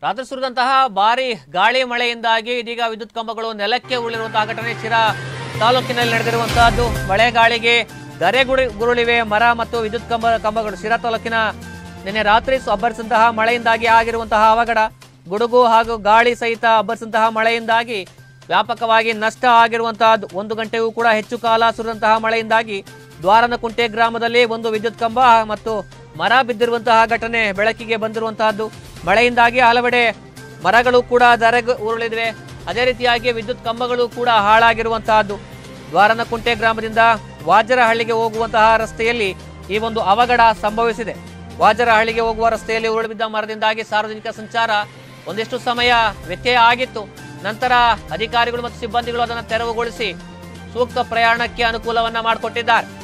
ರಾತ್ರಿ ಸುರಿದಂತಹ ಭಾರಿ ಗಾಳಿ ಮಳೆಯಿಂದಾಗಿ ಇದೀಗ ವಿದ್ಯುತ್ ಕಂಬಗಳು ನೆಲಕ್ಕೆ ಉರುಳಿರುವಂತಹ ಘಟನೆ ಶಿರಾ ತಾಲೂಕಿನಲ್ಲಿ ನಡೆದಿರುವಂತಹದ್ದು. ಮಳೆ ಗಾಳಿಗೆ ಧರೆಗುರುಳಿವೆ ಮರ ಮತ್ತು ವಿದ್ಯುತ್ ಕಂಬಗಳು. ಶಿರಾ ತಾಲೂಕಿನ ನಿನ್ನೆ ರಾತ್ರಿ ಅಬ್ಬರಿಸಿದಂತಹ ಮಳೆಯಿಂದಾಗಿ ಆಗಿರುವಂತಹ ಅವಘಡ. ಗುಡುಗು ಹಾಗೂ ಗಾಳಿ ಸಹಿತ ಅಬ್ಬರಿಸಿದಂತಹ ಮಳೆಯಿಂದಾಗಿ ವ್ಯಾಪಕವಾಗಿ ನಷ್ಟ ಆಗಿರುವಂತಹದ್ದು. 1 ಗಂಟೆಗೂ ಕೂಡ ಹೆಚ್ಚು ಕಾಲ ಸುರಿದಂತಹ ಮಳೆಯಿಂದಾಗಿ ದ್ವಾರನಕುಂಟೆ ಗ್ರಾಮದಲ್ಲಿ ಒಂದು ವಿದ್ಯುತ್ ಕಂಬ ಮತ್ತು ಮರ ಬಿದ್ದಿರುವಂತಹ ಘಟನೆ ಬೆಳಕಿಗೆ ಬಂದಿರುವಂತಹದ್ದು. ಮಳೆಯಿಂದಾಗಿ ಹಲವೆಡೆ ಮರಗಳು ಕೂಡ ಉರುಳಿವೆ. ಅದೇ ರೀತಿಯಾಗಿ ವಿದ್ಯುತ್ ಕಂಬಗಳು ಕೂಡ ಹಾಳಾಗಿರುವಂತಹದ್ದು. ದ್ವಾರನಕುಂಟೆ ಗ್ರಾಮದಿಂದ ವಾಜರಹಳ್ಳಿಗೆ ಹೋಗುವಂತಹ ರಸ್ತೆಯಲ್ಲಿ ಈ ಒಂದು ಅವಘಡ ಸಂಭವಿಸಿದೆ. ವಾಜರಹಳ್ಳಿಗೆ ಹೋಗುವ ರಸ್ತೆಯಲ್ಲಿ ಉರುಳಿಬಿದ್ದ ಮರದಿಂದಾಗಿ ಸಾರ್ವಜನಿಕ ಸಂಚಾರ ಒಂದಿಷ್ಟು ಸಮಯ ವ್ಯತ್ಯಯ ಆಗಿತ್ತು. ನಂತರ ಅಧಿಕಾರಿಗಳು ಮತ್ತು ಸಿಬ್ಬಂದಿಗಳು ಅದನ್ನು ತೆರವುಗೊಳಿಸಿ ಸೂಕ್ತ ಪ್ರಯಾಣಕ್ಕೆ ಅನುಕೂಲವನ್ನ ಮಾಡಿಕೊಟ್ಟಿದ್ದಾರೆ.